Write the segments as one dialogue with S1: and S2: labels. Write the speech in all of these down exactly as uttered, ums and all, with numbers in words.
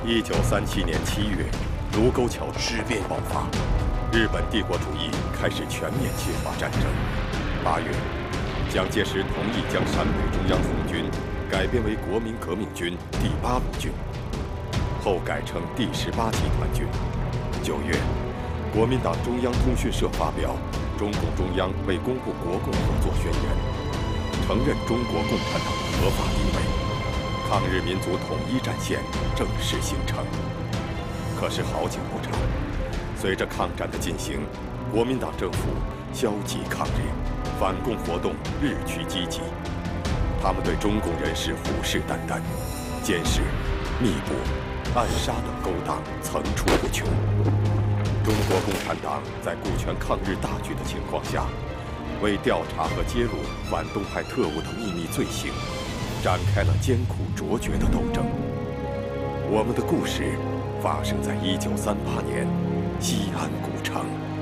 S1: 一九三七年七月，卢沟桥事变爆发，日本帝国主义开始全面侵华战争。八月，蒋介石同意将陕北中央红军改编为国民革命军第八路军，后改称第十八集团军。九月，国民党中央通讯社发表《中共中央为公布国共合作宣言》，承认中国共产党的合法地位，抗日民族统一战线正式形成。可是好景不长，随着抗战的进行，国民党政府消极抗日，反共活动日趋积极。他们对中共人士虎视眈眈，监视、密捕、暗杀等勾当层出不穷。中国共产党在顾全抗日大局的情况下，为调查和揭露反动派特务的秘密罪行，展开了艰苦卓绝的斗争。我们的故事发生在一九三八年西安古城。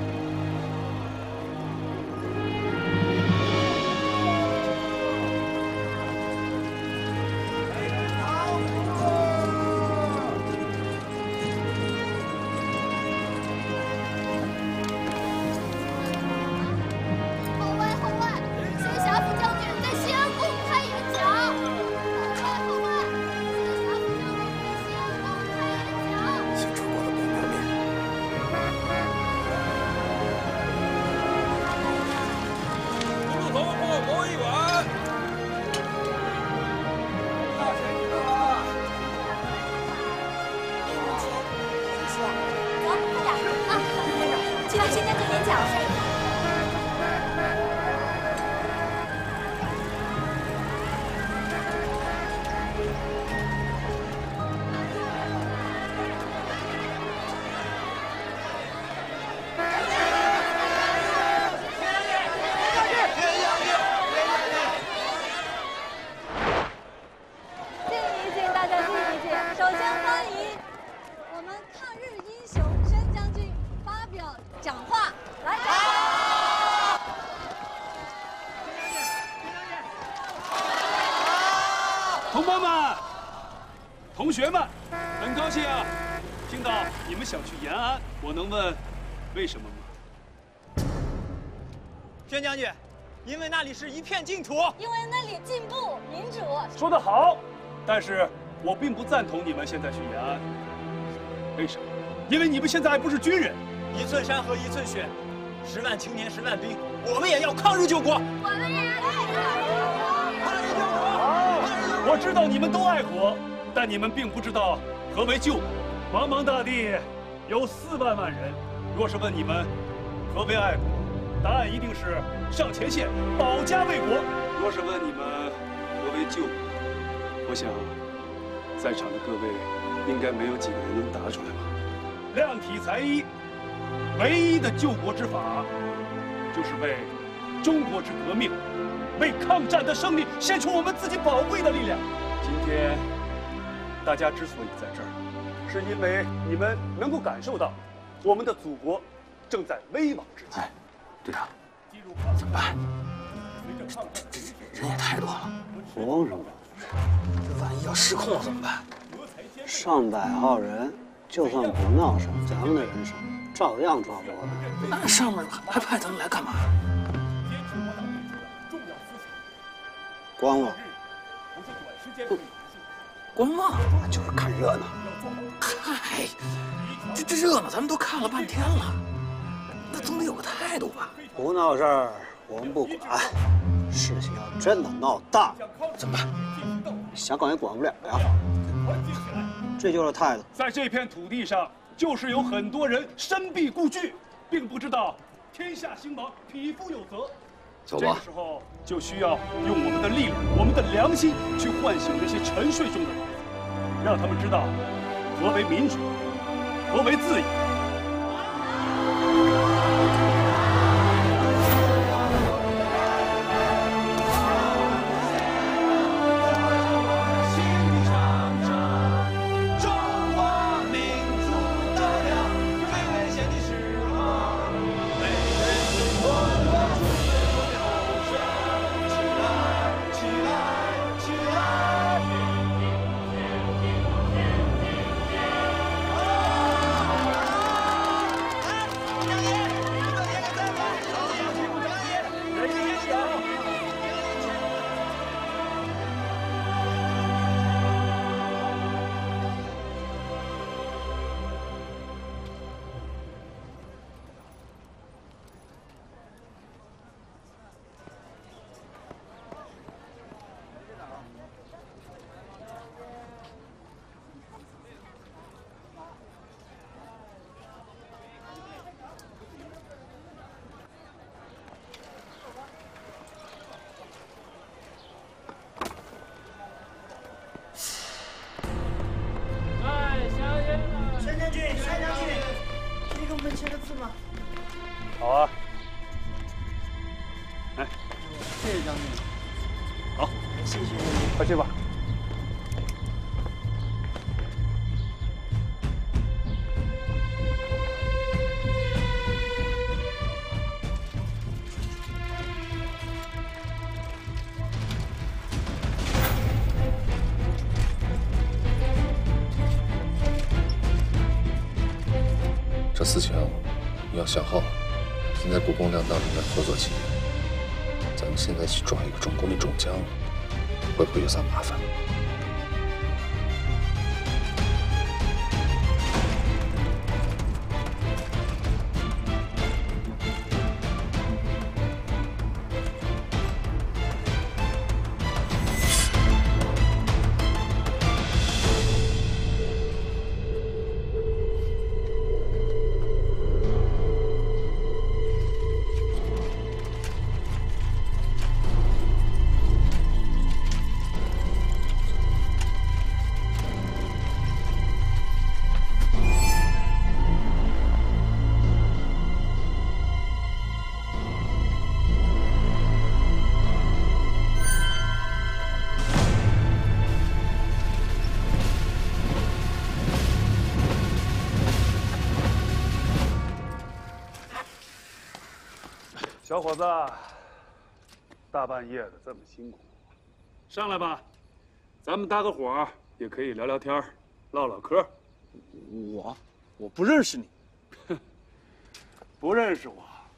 S2: 同胞们、同学们，很高兴啊，听到你们想去延安，我能问为什么吗？
S3: 宣将军，因为那里是一片净土，
S4: 因为那里进步民主。
S2: 说得好，但是我并不赞同你们现在去延安。为什么？因为你们现在还不是军人。
S3: 一寸山河一寸血，十万青年十万兵，我们也要抗日救国。
S4: 我们也要抗
S3: 日救国。
S2: 好，我知道你们都爱国，但你们并不知道何为救国。茫茫大地有四万万人，若是问你们何为爱国，答案一定是上前线保家卫国。若是问你们何为救国，我想在场的各位应该没有几个人能答出来吧。量体裁衣，唯一的救国之法，就是为中国之革命，为抗战的胜利献出我们自己宝贵的力量。今天大家之所以在这儿，是因为你们能够感受到我们的祖国正在危亡之际。
S5: 哎，队长，怎么办？人也太多了，
S6: 慌什么？
S5: 这万一要失控了怎么办？
S6: 上百号人，就算不闹事，咱们的人手照样抓不完。
S5: 那上面还派他们来干嘛？
S6: 观望。
S5: 观望？
S6: 就是看热闹。
S5: 嗨，这这热闹咱们都看了半天了，那总得有个态度吧？
S6: 不闹事儿我们不管，事情要真的闹大，
S5: 怎么办？
S6: 想管也管不了呀。这就是态度。
S2: 在这片土地上，就是有很多人深避故惧，并不知道天下兴亡，匹夫有责。
S5: 走吧。
S2: 这个时候就需要用我们的力量、我们的良心去唤醒那些沉睡中的孩子，让他们知道何为民主，何为自由。 快去吧。
S7: 这事情你要想好。现在国共两党应该合作起来。咱们现在去抓一个中共的中将，会不会有啥麻烦？
S2: 小伙子，大半夜的这么辛苦，上来吧，咱们搭个伙儿也可以聊聊天，唠唠嗑。
S3: 我，我不认识你，
S2: 不认识我，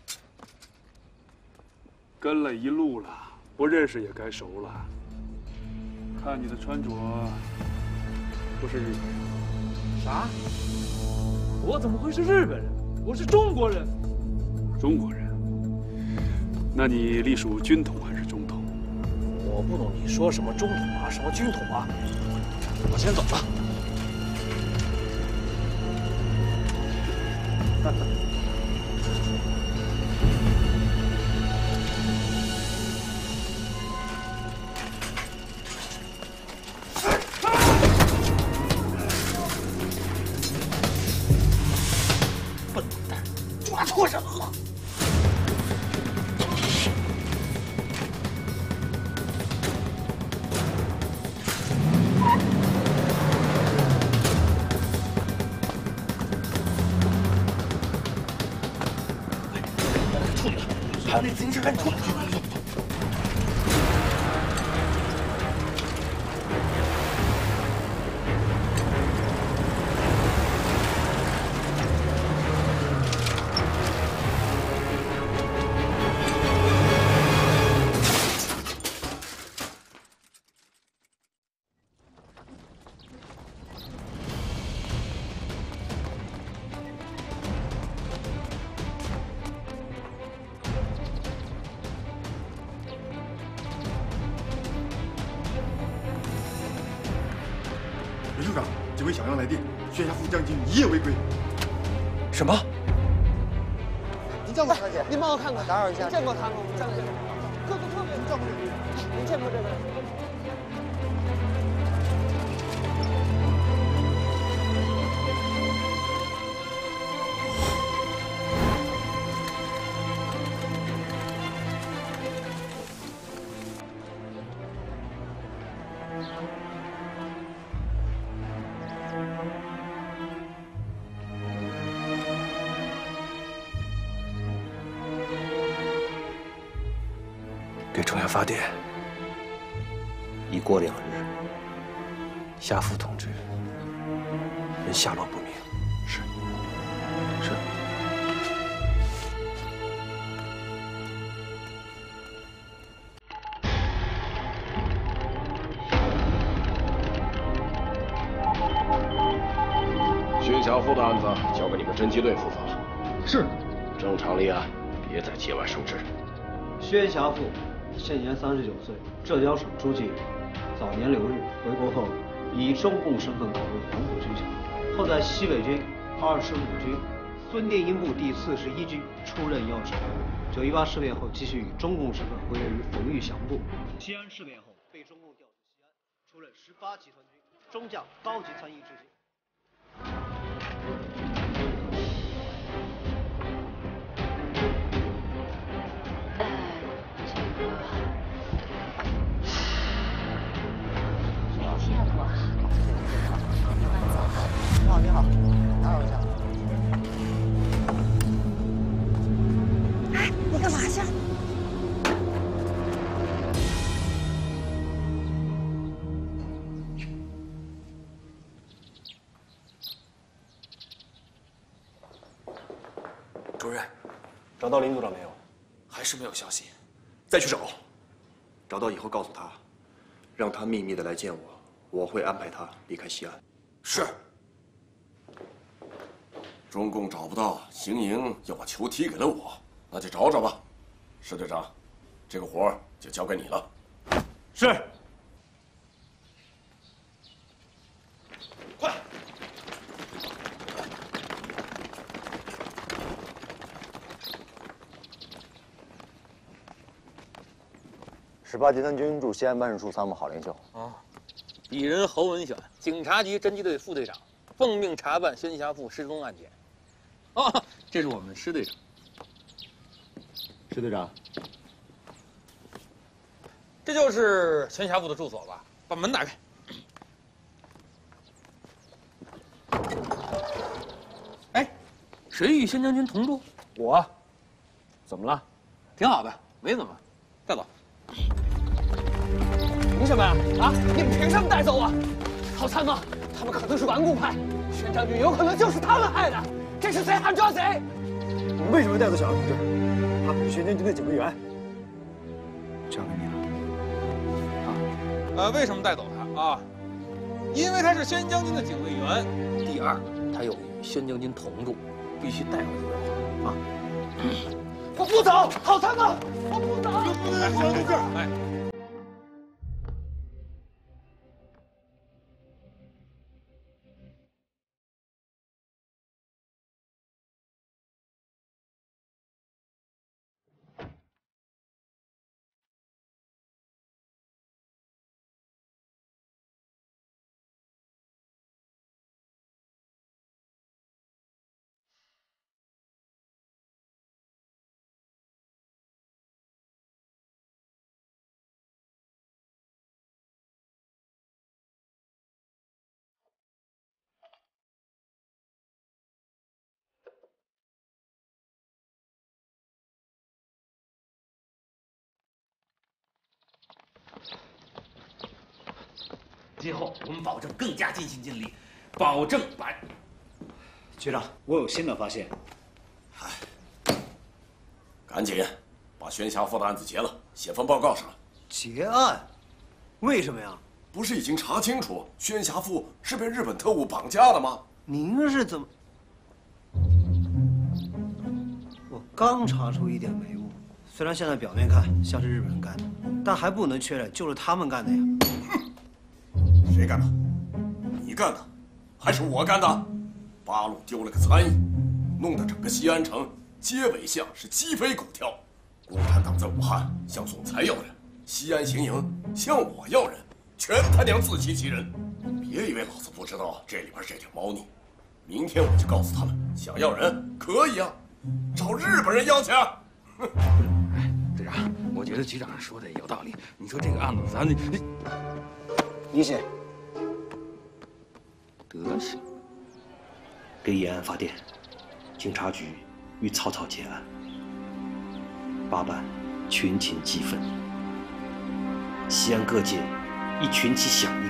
S2: 跟了一路了，不认识也该熟了。看你的穿着，不是日本人。
S3: 啥？我怎么会是日本人？我是中国人。
S2: 中国人？那你隶属军统还是中统？
S3: 我不懂你说什么中统啊，什么军统啊。我先走了。笨蛋，抓错人了。把那自行车赶紧出来！
S8: 刘处长，几位小样来电，宣辖副将军一夜未归。
S3: 什么？
S6: 您见过大姐？您帮我看看，打扰一下，见过他吗？见过，个子特别正，您见过这个人？
S3: 给中央发电，已过两日，夏副同志仍下落不明。是，是。
S9: 薛小富的案子交给你们侦缉队负责了。
S8: 是。
S9: 郑长立啊，别在界外受制。
S6: 薛侠富，现年三十九岁，浙江省诸暨人，早年留日，回国后以中共身份考入黄埔军校，后在西北军二十五军孙殿英部第四十一军出任要职。九一八事变后，继续以中共身份归类于冯玉祥部。西安事变后，被中共调至西安，出任十八集团军中将高级参议至今。
S5: 主任，
S3: 找到林组长没有？
S5: 还是没有消息。
S3: 再去找，找到以后告诉他，让他秘密的来见我，我会安排他离开西安。
S5: 是。
S9: 中共找不到邢营，又把球踢给了我，那就找找吧。石队长，这个活儿就交给你了。
S2: 是。
S5: 快！
S10: 十八集团军驻西安办事处参谋郝灵秀。
S11: 啊，鄙人侯文选，警察局侦缉队副队长，奉命查办宣侠父失踪案件。哦，这是我们施队长。
S10: 施队长，
S11: 这就是宣侠父的住所吧？把门打开。哎，谁与宣将军同住？
S10: 我。怎么了？
S11: 挺好的，没怎么。带走。凭什么呀？啊，你们凭什么带走我？郝参谋，他们可能是顽固派，宣将军有可能就是他们害的。这是谁喊抓谁？
S10: 你们为什么带走小杨同志？他可是宣将军的警卫员。交给你了。
S11: 啊，呃，为什么带走他啊？因为他是宣将军的警卫员。第二，他有与宣将军同住，必须带回去啊。我不走，郝参谋，我不走。不能让小杨同志。哎。
S5: 今后我们保证更加尽心尽力，保证把。
S6: 局长，我有新的发现。
S9: 哎，赶紧把宣侠父的案子结了，写份报告上来。
S6: 结案？为什么呀？
S9: 不是已经查清楚宣侠父是被日本特务绑架的吗？
S6: 您是怎么？我刚查出一点眉目，虽然现在表面看像是日本人干的，但还不能确认就是他们干的呀。
S9: 谁干的？你干的，还是我干的？八路丢了个参议，弄得整个西安城街尾巷是鸡飞狗跳。共产党在武汉向总裁要人，西安行营向我要人，全他娘自欺欺人！别以为老子不知道这里边这点猫腻。明天我就告诉他们，想要人可以啊，找日本人要去。
S11: 哎，队长，我觉得局长说的有道理。你说这个案子，咱得
S6: 李写。
S11: 德行。
S3: 给延安发电，警察局与草草结案。八办群情激愤，西安各界亦群起响应。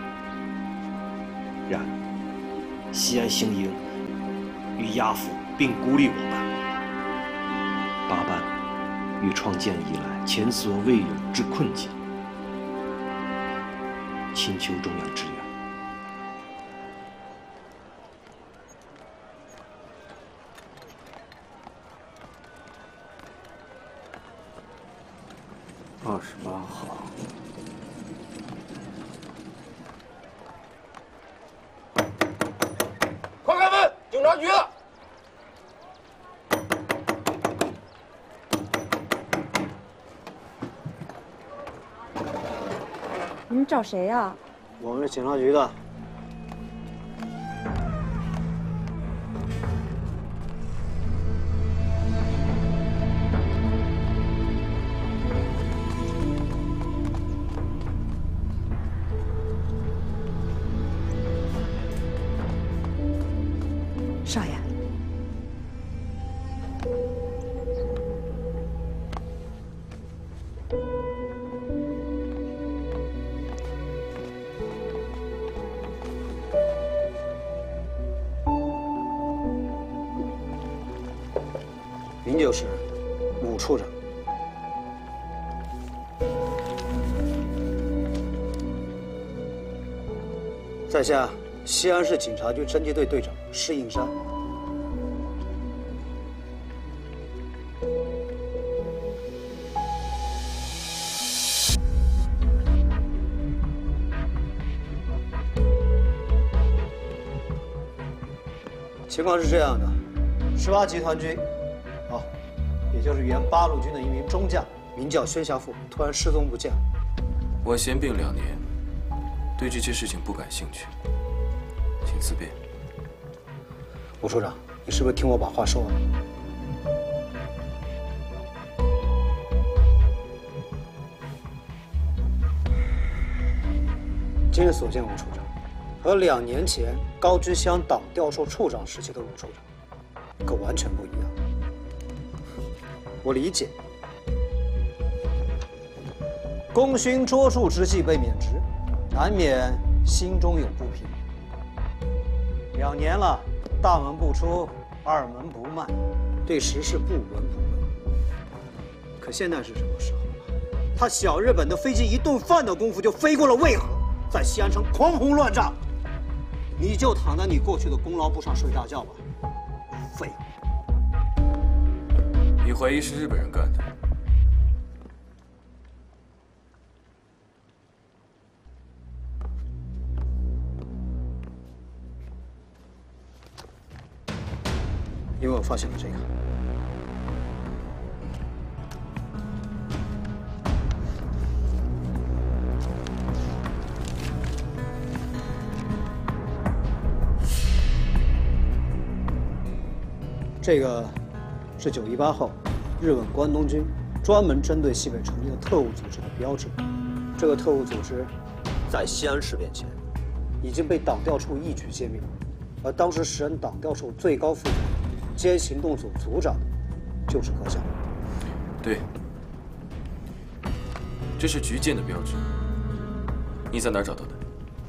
S3: 然西安行营与押赴并孤立我办，八办与创建以来前所未有之困境，请求中央支援。
S10: 二十八号。
S5: 快开门！警察局的。
S4: 你们找谁呀？
S6: 我们是警察局的。
S4: 少爷，
S6: 您就是武处长。在下西安市警察局侦缉队队长施应山。情况是这样的，十八集团军，啊，也就是原八路军的一名中将，名叫宣侠父，突然失踪不见了。
S7: 我闲病两年，对这些事情不感兴趣，请自便。
S6: 武处长，你是不是听我把话说完？今日所见，武处长，和两年前高居乡党调处处长时期的武处长，可完全不一样。我理解，功勋卓著之际被免职，难免心中有不平。两年了，大门不出，二门不迈，对时事不闻不问。可现在是什么时候了？他小日本的飞机一顿饭的功夫就飞过了渭河，在西安城狂轰乱炸。你就躺在你过去的功劳簿上睡大觉吧，废物！
S7: 你怀疑是日本人干的？
S6: 因为我发现了这个。这个是九一八后日本关东军专门针对西北成立的特务组织的标志。这个特务组织在西安事变前已经被党调处一举歼灭，而当时时任党调处最高负责人兼行动组组长就是何强。
S7: 对，这是局舰的标志。你在哪儿找到的？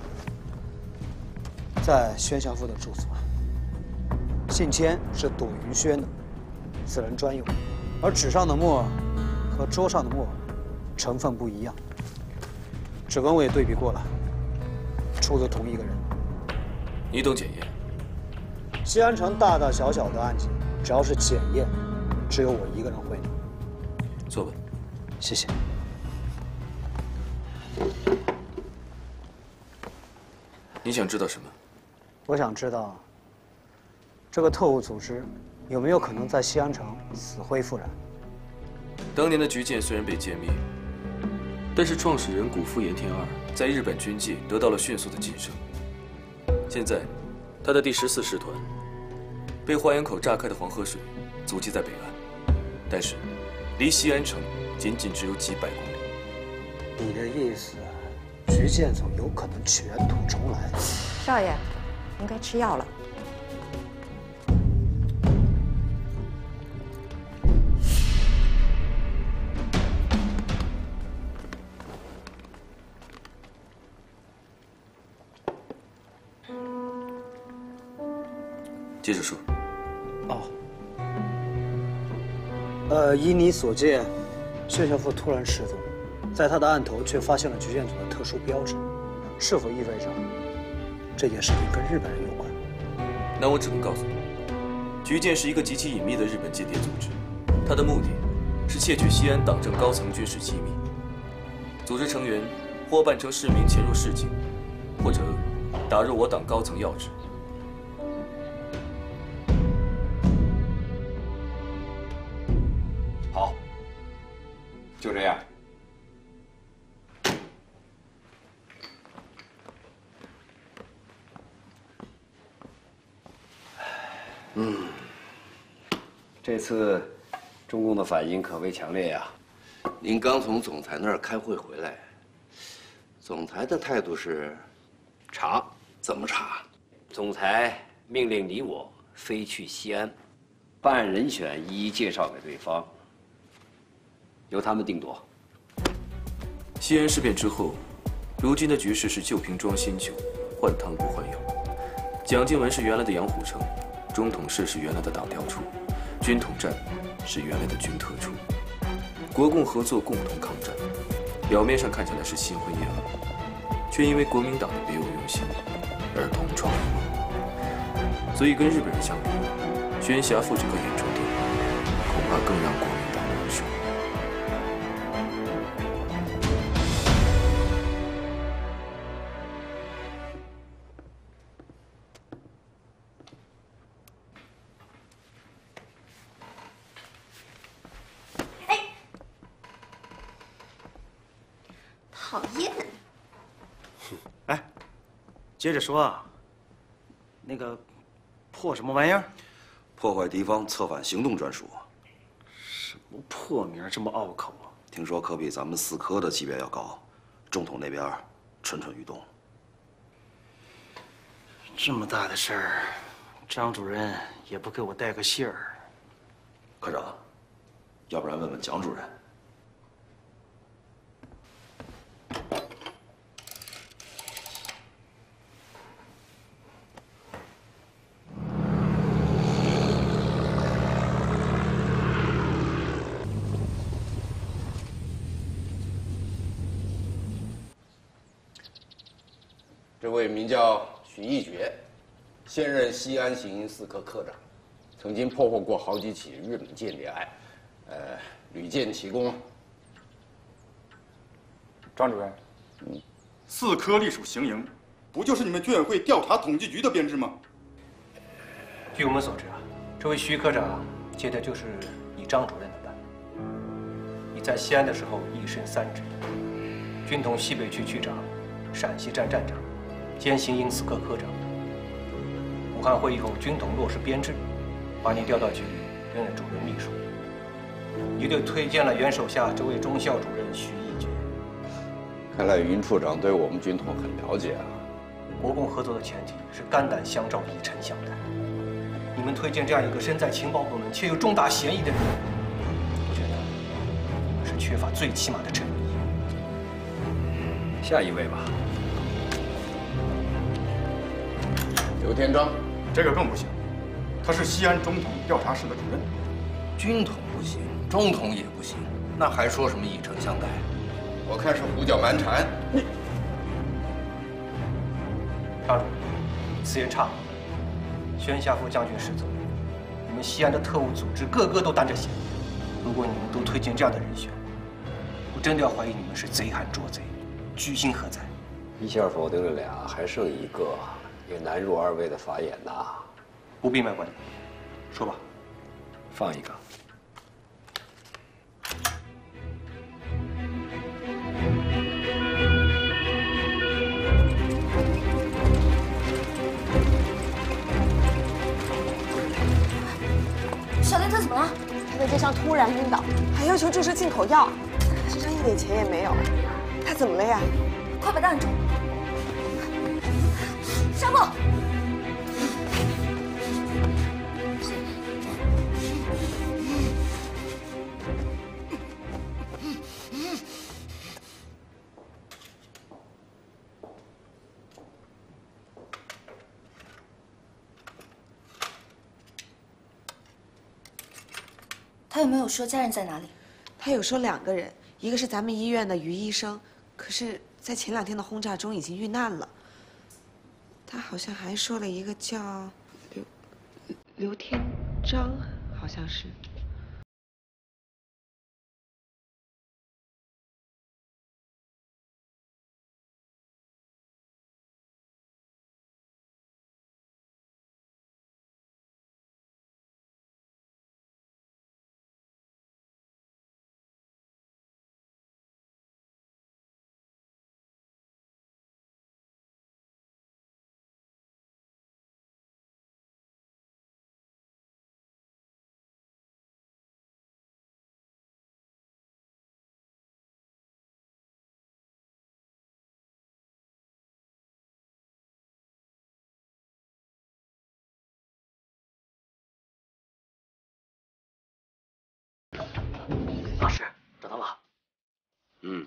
S6: 在宣侠父的住所。信签是朵云轩的，此人专用，而纸上的墨和桌上的墨成分不一样。指纹我也对比过了，出自同一个人。
S7: 你懂检验？
S6: 西安城大大小小的案件，只要是检验，只有我一个人会。
S7: 坐吧。
S6: 谢谢。
S7: 你想知道什么？
S6: 我想知道，这个特务组织有没有可能在西安城死灰复燃？
S7: 当年的局舰虽然被歼灭，但是创始人谷夫盐田二在日本军界得到了迅速的晋升。现在，他的第十四师团被花园口炸开的黄河水阻击在北岸，但是离西安城仅仅只有几百公里。
S6: 你的意思，局舰总有可能卷土重来？
S4: 少爷，应该吃药了。
S7: 接着说。
S6: 哦。呃，依你所见，宣侠父突然失踪，在他的案头却发现了局舰组的特殊标志，是否意味着这件事情跟日本人有关？
S7: 那我只能告诉你，局舰是一个极其隐秘的日本间谍组织，它的目的是窃取西安党政高层军事机密。组织成员或扮成市民潜入市井，或者打入我党高层要职。
S9: 好，就这样。
S12: 嗯，这次中共的反应可谓强烈呀。您刚从总裁那儿开会回来，总裁的态度是查，怎么查？总裁命令你我飞去西安，办案人选一一介绍给对方，由他们定夺。
S7: 西安事变之后，如今的局势是旧瓶装新酒，换汤不换药。蒋经文是原来的杨虎城，中统市是原来的党调处， 军统战是原来的军特处，国共合作共同抗战，表面上看起来是心灰意冷，却因为国民党的别有用心而同床异梦。所以跟日本人相比，宣侠父这个眼中钉，恐怕更让国民党难受。
S13: 讨厌！
S3: 哎，接着说啊，那个破什么玩意儿？
S14: 破坏敌方策反行动专属。
S3: 什么破名这么拗口啊？
S14: 听说可比咱们四科的级别要高，中统那边蠢蠢欲动。
S3: 这么大的事儿，张主任也不给我带个信儿。
S14: 科长，要不然问问蒋主任。
S9: 这位名叫许义觉，现任西安行营四科科长，曾经破获过好几起日本间谍案，呃，屡建奇功。
S8: 张主任，嗯，四科隶属行营，不就是你们居委会调查统计局的编制吗？
S10: 据我们所知啊，这位徐科长接的就是你张主任的班。你在西安的时候一身三职：军统西北区区长、陕西站站长。兼行营四科科长。武汉会议后，军统落实编制，把你调到局里任任主任秘书。你就推荐了原手下这位中校主任徐义觉。
S9: 看来云处长对我们军统很了解啊。
S10: 国共合作的前提是肝胆相照、以诚相待。你们推荐这样一个身在情报部门却有重大嫌疑的人，我觉得你们是缺乏最起码的诚意。
S14: 下一位吧。
S9: 刘天章，
S8: 这个更不行，他是西安中统调查室的主任。
S12: 军统不行，中统也不行，那还说什么以诚相待？
S9: 我看是胡搅蛮缠。你，
S10: 张主任，此言差了。宣侠副将军失责，你们西安的特务组织个个都担着嫌疑。如果你们都推荐这样的人选，我真的要怀疑你们是贼喊捉贼，居心何在？
S12: 一下否定了俩，还剩一个。也难入二位的法眼呐。
S10: 不必卖关子，说吧。
S14: 放一个。
S13: 小雷特怎么了？
S4: 他在街上突然晕倒，还要求注射进口药，他身上一点钱也没有。他怎么了呀？
S13: 快把他按住！沙漠。他有没有说家人在哪里？
S4: 他有说两个人，一个是咱们医院的于医生，可是，在前两天的轰炸中已经遇难了。他好像还说了一个叫刘刘天章，好像是。
S3: 老师，找到了。
S12: 嗯。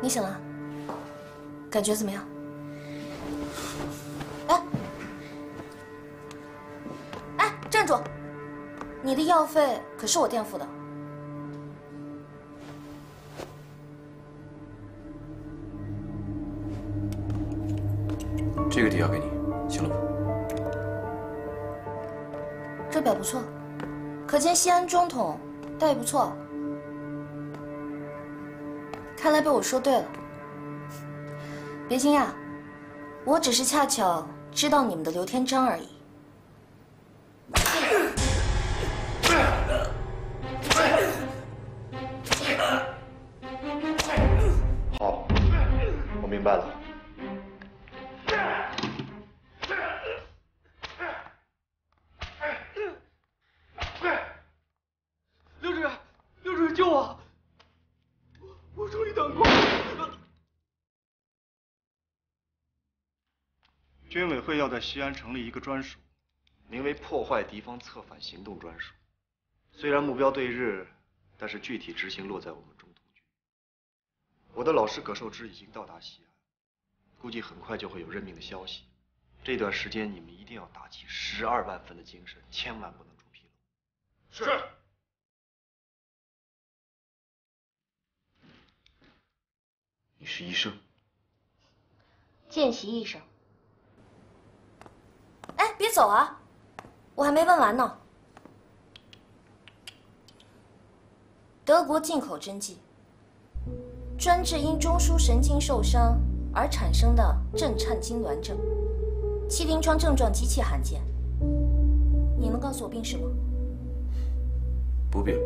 S13: 你醒了，感觉怎么样？哎，哎，站住！你的药费可是我垫付的。
S7: 这个抵押给你，行了吧？
S13: 这表不错，可见西安中统待遇不错。看来被我说对了。别惊讶，我只是恰巧知道你们的刘天章而已。
S3: 好，我明白了。
S2: 刘主任，刘主任救我！我我终于等过。
S15: 军委会要在西安成立一个专署，名为“破坏敌方策反行动专署”。虽然目标对日，但是具体执行落在我们中统军。我的老师葛寿之已经到达西安，估计很快就会有任命的消息。这段时间你们一定要打起十二万分的精神，千万不能出纰漏。
S9: 是。
S15: 你是医生？
S13: 见习医生。哎，别走啊！我还没问完呢。德国进口针剂，专治因中枢神经受伤而产生的震颤痉挛症，其临床症状极其罕见。你能告诉我病史吗？
S7: 不必。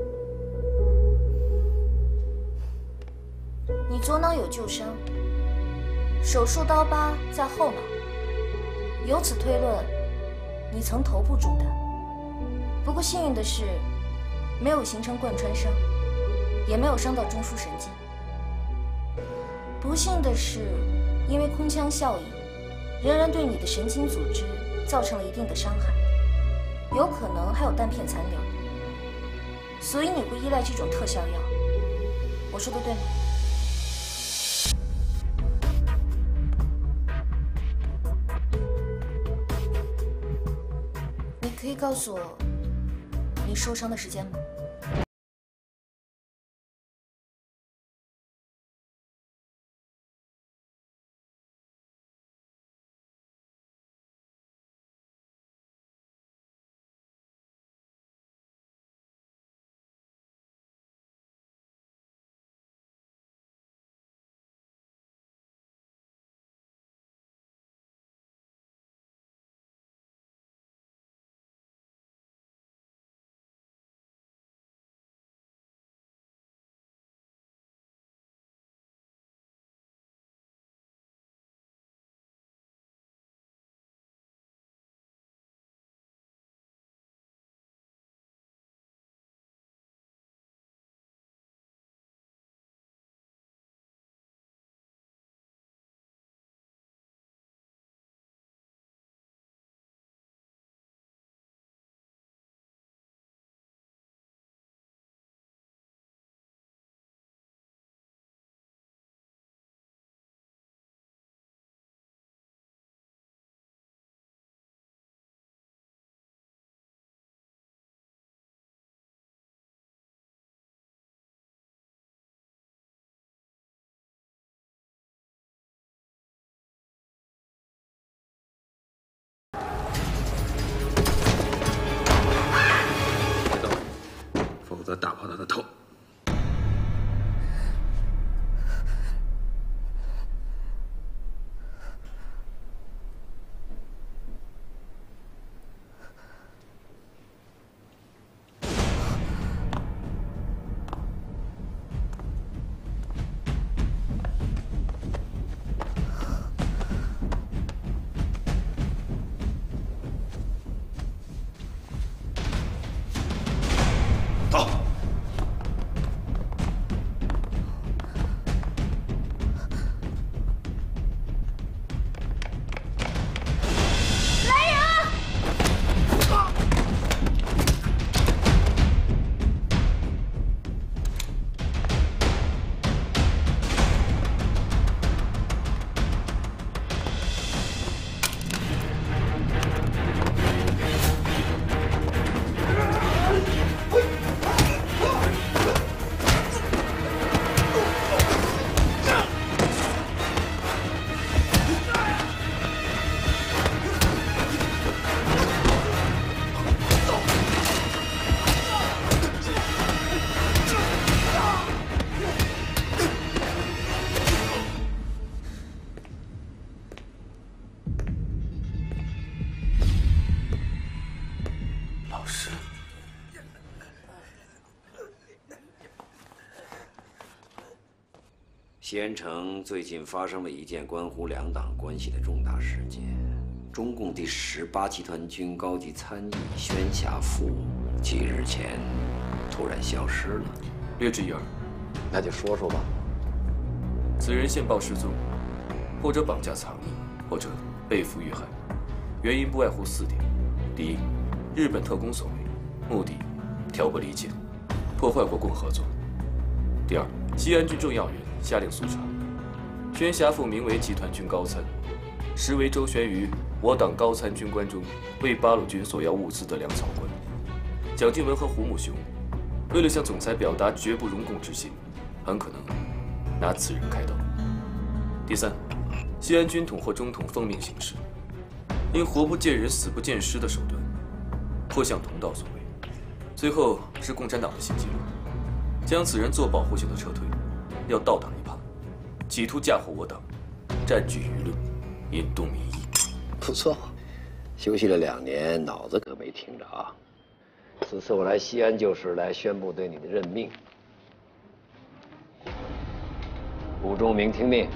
S13: 你左脑有旧伤，手术刀疤在后脑，由此推论，你曾头部中弹。不过幸运的是，没有形成贯穿伤，也没有伤到中枢神经。不幸的是，因为空腔效应，仍然对你的神经组织造成了一定的伤害，有可能还有弹片残留，所以你会依赖这种特效药。我说的对吗？你可以告诉我你受伤的时间吗？
S9: 否则打破他的头。
S12: 西安城最近发生了一件关乎两党关系的重大事件，中共第十八集团军高级参议宣侠父几日前突然消失了，
S7: 略知一二。
S12: 那就说说吧。
S7: 此人现报失踪，或者绑架藏匿，或者被俘遇害，原因不外乎四点：第一，日本特工所为，目的挑拨离间，破坏国共合作；第二，西安军重要员下令肃查，宣侠父名为集团军高参，实为周旋于我党高参军官中为八路军索要物资的粮草官。蒋经文和胡慕雄为了向总裁表达绝不容共之心，很可能拿此人开刀。第三，西安军统或中统奉命行事，因活不见人，死不见尸的手段，或向同道所为。最后是共产党的新纪律，将此人做保护性的撤退，要倒党一耙，企图嫁祸我党，占据舆论，引动民意。
S12: 不错，休息了两年，脑子可没停着啊。此次我来西安就是来宣布对你的任命。伍仲明听命，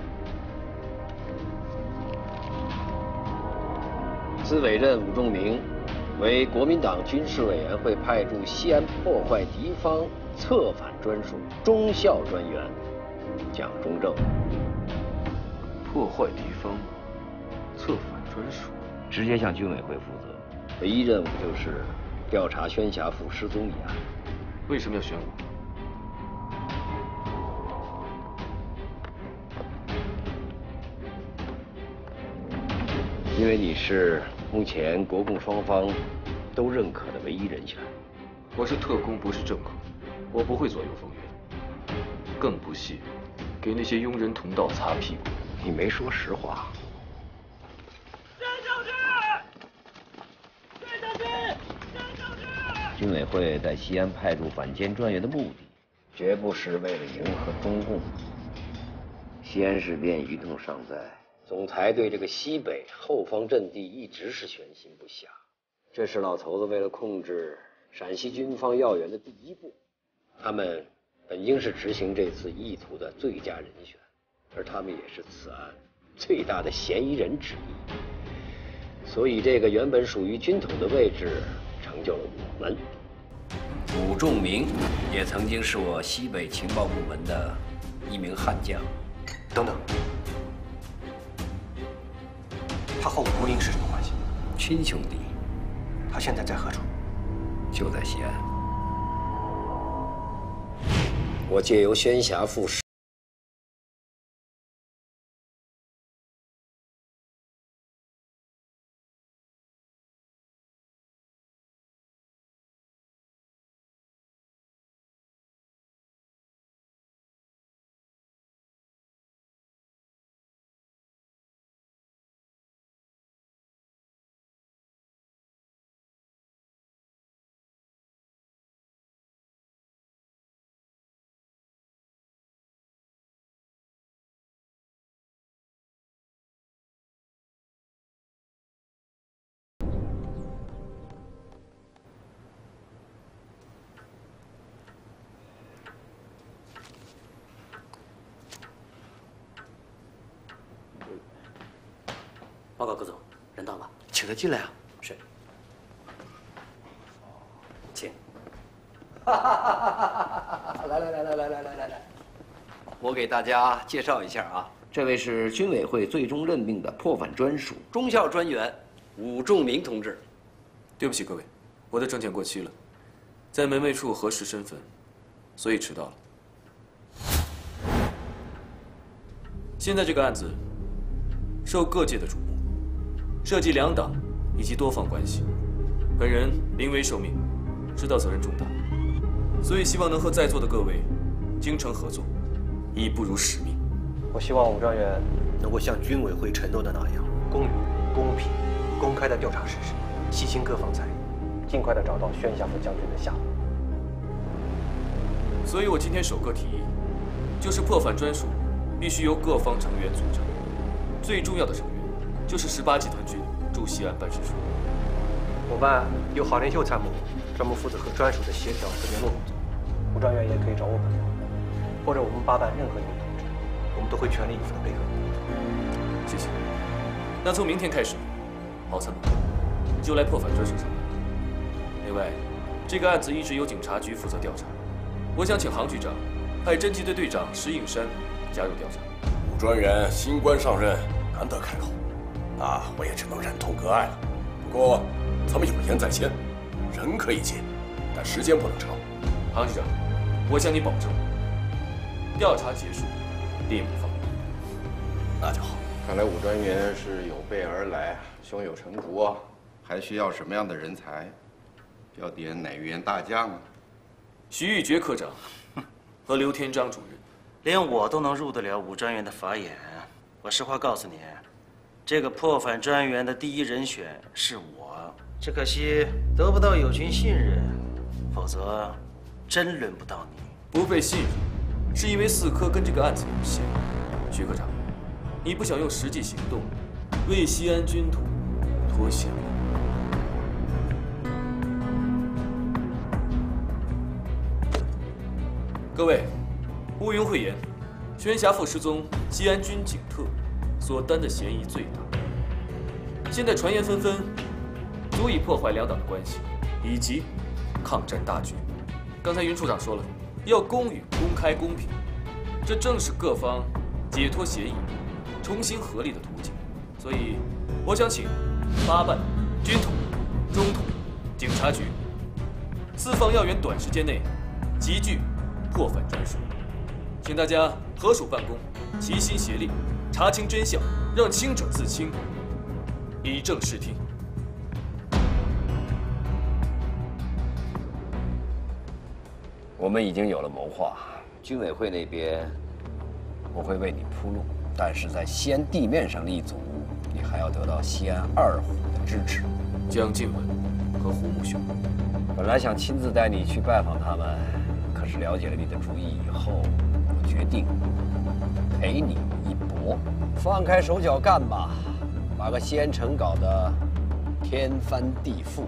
S12: 自委任伍仲明为国民党军事委员会派驻西安破坏敌方策反专属中校专员，蒋中正。
S7: 破坏敌方策反专属，
S12: 直接向军委会负责，唯一任务就是调查宣侠父失踪一案。
S7: 为什么要选我？
S12: 因为你是目前国共双方都认可的唯一人选。
S7: 我是特工，不是政客，我不会左右逢源，更不屑给那些庸人同道擦屁股。
S12: 你没说实话。军委会在西安派驻反间专员的目的，绝不是为了迎合中共。西安事变余痛尚在，总裁对这个西北后方阵地一直是悬心不下。这是老头子为了控制陕西军方要员的第一步，他们本应是执行这次意图的最佳人选，而他们也是此案最大的嫌疑人之一。所以，这个原本属于军统的位置，成就了我们。伍仲明也曾经是我西北情报部门的一名悍将。
S10: 等等，他和伍仲明是什么关系？
S12: 亲兄弟。
S10: 他现在在何处？
S12: 就在西安。我借由宣侠父
S3: 报告葛总，人到了，
S12: 请他进来啊。
S3: 是。请。
S12: 来来来来来来来来来，我给大家介绍一下啊，这位是军委会最终任命的破反专属中校专员伍仲明同志。
S7: 对不起各位，我的证件过期了，在门卫处核实身份，所以迟到了。现在这个案子受各界的瞩目。涉及两党以及多方关系，本人临危受命，知道责任重大，所以希望能和在座的各位精诚合作，以不辱使命。
S10: 我希望伍专员
S3: 能够像军委会承诺的那样，
S10: 公允、公平、公开地调查事实，细心各方参与，尽快地找到宣侠副将军的下落。
S7: 所以我今天首个提议，就是破反专属必须由各方成员组成，最重要的成员就是十八集团军驻西安办事处。
S10: 我办由郝连秀参谋，专门负责和专属的协调和联络工作。伍专员也可以找我本人，或者我们八办任何一位同志， 我们都会全力以赴的配合。
S7: 谢谢。那从明天开始，郝参谋就来破反专署上班。另外，这个案子一直由警察局负责调查，我想请杭局长派侦缉队队长石应山加入调查。
S9: 武专员新官上任，难得开口，那我也只能忍痛割爱了。不过，咱们有言在先，人可以借，但时间不能长。
S7: 杭局长，我向你保证，调查结束，定不放过。
S9: 那就好。
S12: 看来武专员是有备而来，胸有成竹啊！还需要什么样的人才？要点哪员大将啊？
S7: 徐玉珏科长和刘天章主任，
S16: 连我都能入得了武专员的法眼。我实话告诉你，这个破反专员的第一人选是我。只可惜得不到友军信任，否则真轮不到你。
S7: 不被信任，是因为四科跟这个案子有线。徐科长，你不想用实际行动为西安军统脱险吗？各位，乌云讳言，宣辖副失踪西安军警特所担的嫌疑最大。现在传言纷纷，足以破坏两党的关系，以及抗战大局。刚才云处长说了，要公允、公开、公平，这正是各方解脱协议、重新合力的途径。所以，我想请八办、军统、中统、警察局四方要员短时间内集聚破反专署，请大家合署办公，齐心协力，查清真相，让清者自清，以正视听。
S12: 我们已经有了谋划，军委会那边我会为你铺路，但是在西安地面上立足，你还要得到西安二虎的支持。
S7: 江静文和胡木雄，
S12: 本来想亲自带你去拜访他们，可是了解了你的主意以后，我决定陪你一搏，放开手脚干吧，把个西安城搞得天翻地覆。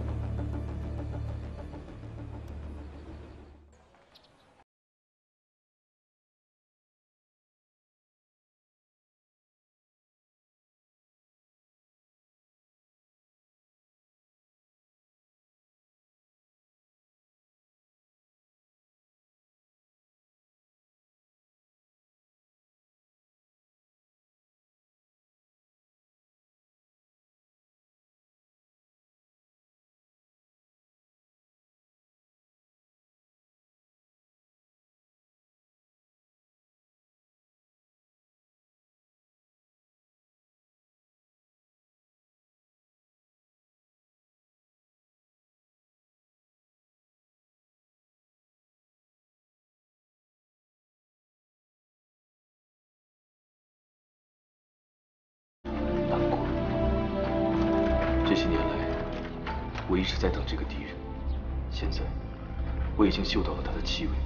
S7: 这些年来，我一直在等这个敌人。现在，我已经嗅到了他的气味。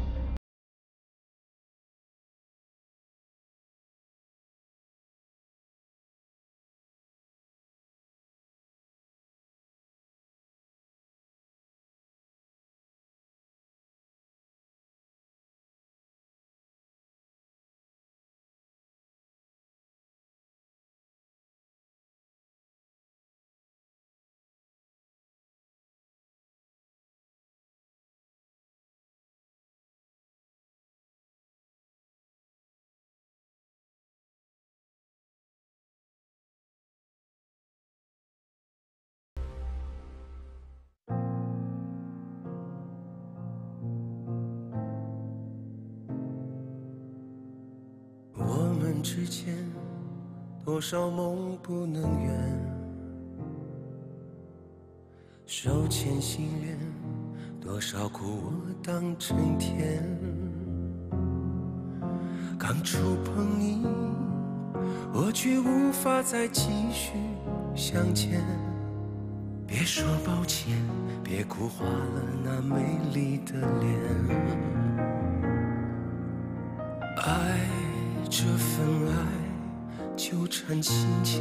S17: 之间多少梦不能圆，手牵心连，多少苦我当成甜。刚触碰你，我却无法再继续向前。别说抱歉，别哭花了那美丽的脸。爱这份爱纠缠心间，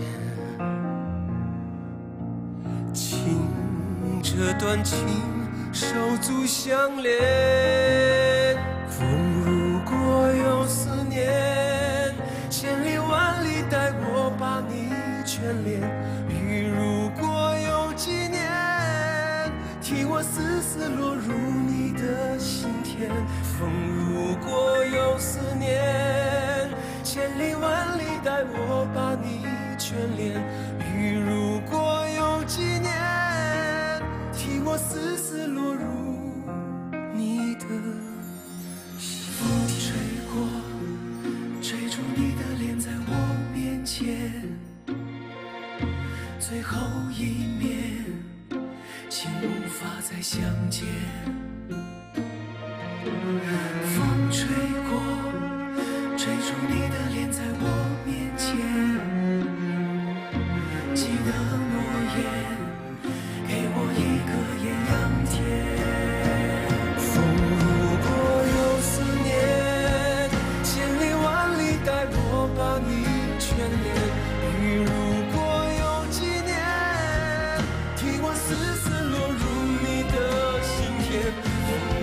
S17: 情这段情手足相连。风如果有思念， 有思念，千里万里带我把你眷恋。雨如果有纪念，替我丝丝落入你的心。风吹过，吹出你的脸在我面前，最后一面，心无法再相见。风吹过，吹出你的脸在我面前，记得诺言，给我一个艳阳天。风如果有思念，千里万里带我把你眷恋。雨如果有纪念，替我丝丝落入你的心田。